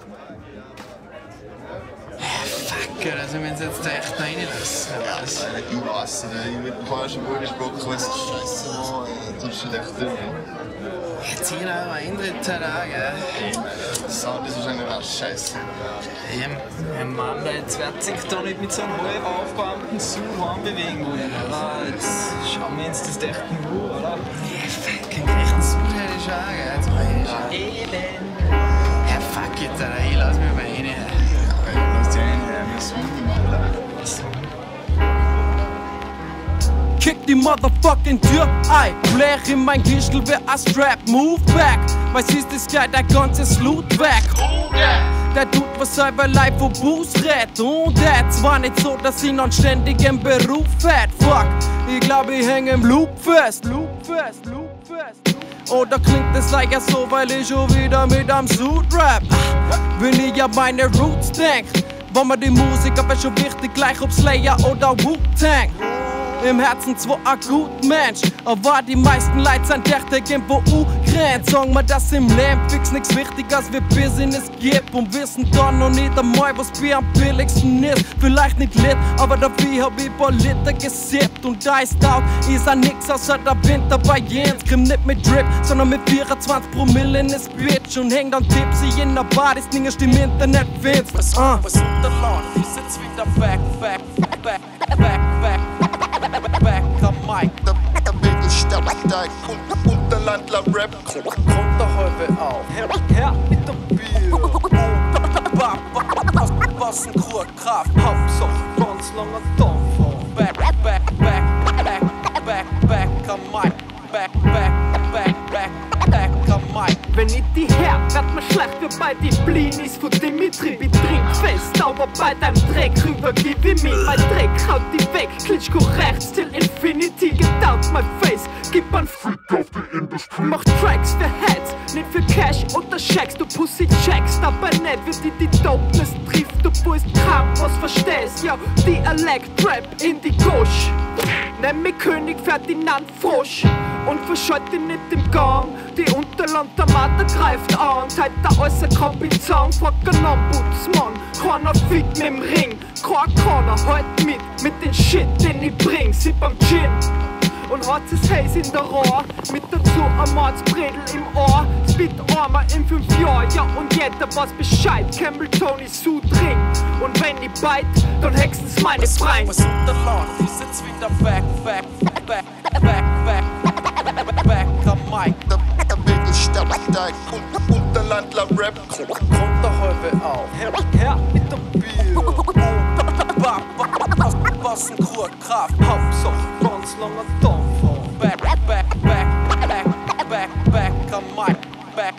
Fuck, also wir uns jetzt da echt noch reinlassen. Ja, das ist eigentlich im Wasser. Ich mit dem falschen Bodenstock, was scheiße war, du bist echt drin. Jetzt hier aber ein dritter Tag, Das Sound ist wahrscheinlich auch scheiße. Ein Mann, der jetzt wird sich da nicht mit so einem halb aufgewärmten Suhorn bewegen wollen, oder? Jetzt schauen wir uns das echt nur, oder? Ja, fuck, keinen gerechten Suh hätte ich schon, gell? Jetzt mach ich schon. Elend! Ja, fuck jetzt, Alter, ich lass mich mal rein. Ja, lass dich rein, wir swingen mal. Kick die motherfucking Tür ein, blär in mein Gürtel wie a Strap, move back. Weil siehst ist gleich der ganze Loot weg. Der tut was selber live wo Buß rät. Und das war nicht so, dass ihn noch ständig im Beruf hat. Fuck, ich glaub ich häng im Loop fest. Oder klingt es leider so, weil ich schon wieder mit am Suit rap. Wenn ich an meine Roots denk, war mir die Musik aber schon wichtig, gleich ob Slayer oder Wu-Tang. Im Herzen zwar ein gut Mensch, aber die meisten Leute sind dächtig irgendwo ugrenzt. Sagen wir, dass im Leben fix nix wichtiger als wir Business gibt und wissen dann noch nicht einmal, was Bier am billigsten ist. Vielleicht nicht lit, aber dafür hab ich paar Liter gesippt und da ist out, ist auch nix außer der Winter bei Jens. Grimm nicht mit Drip, sondern mit 24 Promille in das Bitch und häng dann tipsy in der Bar, das Ding ist im Internet findest. Was unterladen, ich sitz wieder back am Mic. Der Mittelstadt steigt und der Landler Rap kommt der halbe auf. Her mit dem Bier. Was ein Kurkraft, Hauptsache ganz langer Dampf. Back am Mic. Back am Mic. Wenn ich die her, wird mir schlecht wie bei die Blinis von Dimitri. Ich trink fest, aber bei deinem Dreck rüber gib ich mir. Mein Dreck haut die weg, Klitschko rechts till Infinity. Get out my face, gib ein Freak auf die Industrie. Mach Tracks für Heads, nicht für Cash oder Checks. Du Pussy checkst, aber nicht wie die Dopeness trifft. Du bist krank, was verstehst, ja, Dialekt-Rap in die Gosch. Nenn mich König Ferdinand Frosch und verschalte nicht im Gang. Die Unterland der Mater greift an, teilt der äußer Kapizan, fucking Ombudsmann. Keiner fit mit dem Ring, keiner halt mit den Shit, den ich bring. Sipp am Gin und hat es Haze in der Rohr, mit dazu ein Mordsbredel im Ohr. Speed Armor in 5 Jahren, ja und jeder weiß Bescheid. Campbell Tony Suit Ring und wenn ich bite, dann hexen's meine Freien. Was unterladen, ich sitz wieder back am Mic. Der Mittelstadt steigt und der Landler Rap kommt der halbe auf. Her mit dem Bier. Was ein Kurkraft, Hauptsache ganz langer Dampf. Back am Mic. Back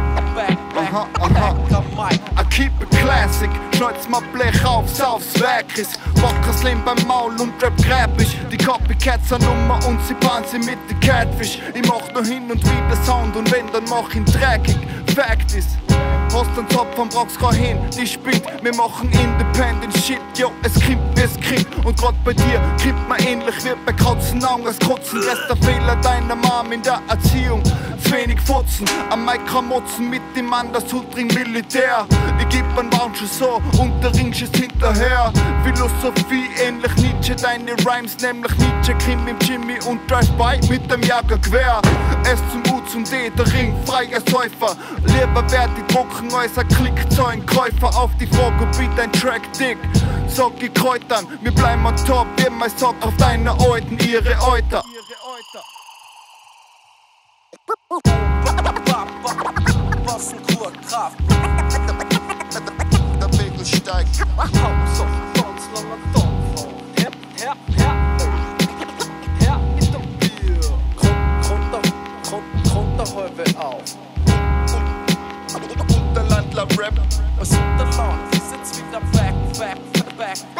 am Mic. I keep it classic, schneid's mal Blech aufs Werk ist. Wacker Slim beim Maul und Rap gräbisch. Die Copycats an Nummer und sie bahnen sie mit den Catfish. Ich mach nur hin und wieder Sound und wenn, dann mach ihn dreckig. Fact ist, hast den Topf vom brauchst kein hin, die spinnt. Wir machen independent shit, yo, es krimpt, und grad bei dir krimpt man ähnlich wie bei Katzenaugen. Das Kotzen, Rest der Fehler deiner Mom in der Erziehung. Zu wenig Fotzen, am Mikromotzen mit dem Mann, das Hutring Militär. Ich geb ein Woucher so und der Ring schießt hinterher. Philosophie ähnlich Nietzsche, deine Rhymes nämlich Nietzsche. Krim im Jimmy und Drive-By mit dem Jagergewehr. S zum U zum D, der Ring, freier Säufer. Lieber wert die Drucken als ein Klickzeugenkäufer. Auf die Frage, ob ich dein Track dick. Sag ich Kräutern, wir bleiben on top, wie mein Sock auf deiner Alten, ihre Euter. Was ein Kurkraft. Der Pegel steigt. Hauptsache ganz langer Dampf. Her mit dem Bier. Kommt der halbe auf. Und der Landler Rap. Was unterladen, ich sitz wieder back